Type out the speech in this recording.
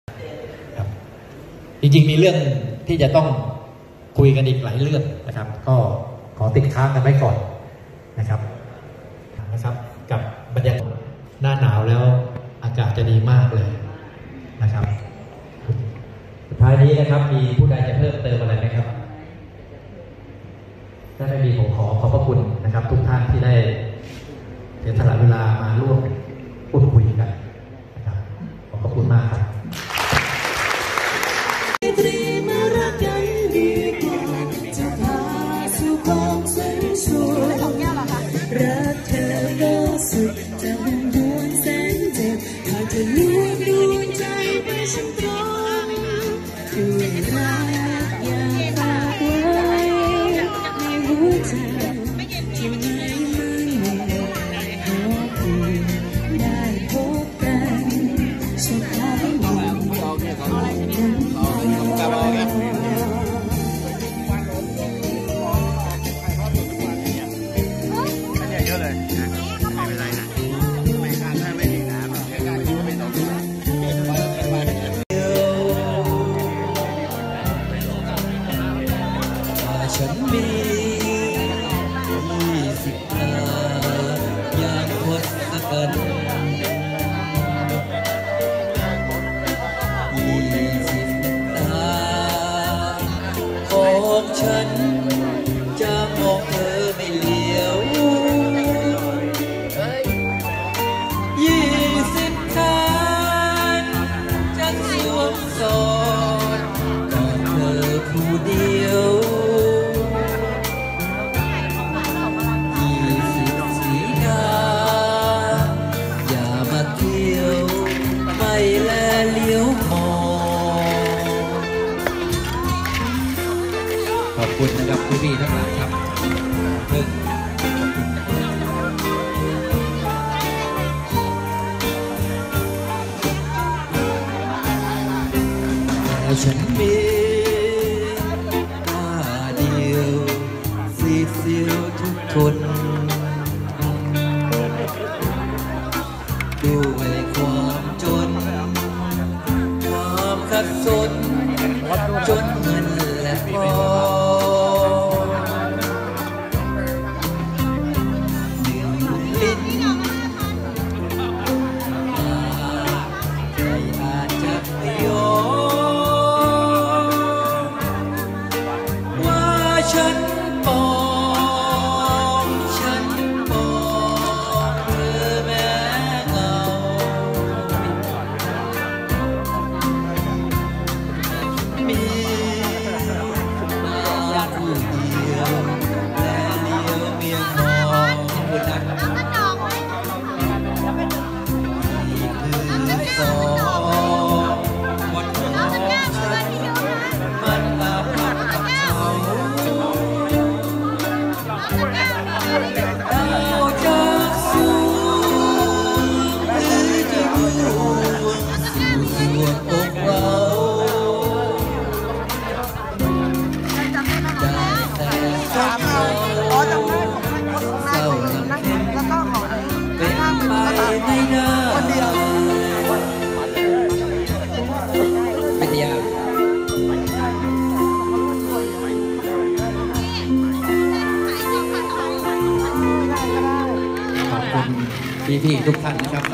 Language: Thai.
ครับจริงๆมีเรื่องที่จะต้องคุยกันอีกหลายเรื่องนะครับก็ขอติดค้างกันไว้ก่อนนะครับกับบรรยากาศหน้าหนาวแล้วอากาศจะดีมากเลยนะครับสุดท้ายนี้นะครับมีผู้ใดจะเพิ่มเติมอะไรไหมครับถ้าไม่มีผมขอขอบพระคุณนะครับทุกท่านที่ได้เสียสละเวลามาร่วมพูดคุยกันนะครับขอบพระคุณมากครับรักเธอก็สุดจะเป็นดวงแสนเจ็บหากจะเลือกดวงใจไปฉันตรงด้วยรักอย่าฝากไว้ในหัวใจที่ไม่มันขอเพียงได้พบกันสุดท้ายวันฉันมี20 ตาอย่างทศกัณฐ์20 ตาของฉันจะมองเธอไม่เลี้ยว20 ตาจะสวมสอดกอดเธอผู้เดียวขอบคุณนะครับพี่ๆทั้งหลายครับแต่ฉันมีตาเดียวสีเสียวทุกคนด้วยความจนความขัดสนจนเงินและพอฉันปองเธอแม้เงามีมาผู้เดียวและเลี้ยวเมียมองคนนั้นนี่คือสองวันของฉันมันอาภัพกับเขาพี่ๆทุกท่านนะครับ